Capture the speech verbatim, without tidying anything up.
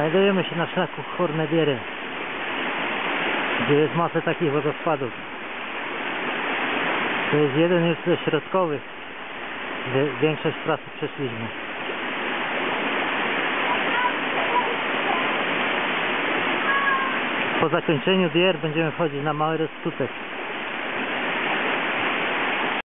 Znajdujemy się na szlaku Hornediery, gdzie jest masę takich wodospadów. To jest jeden już ze środkowych, gdzie większość trasy przeszliśmy. Po zakończeniu dier będziemy wchodzić na mały rozstutek.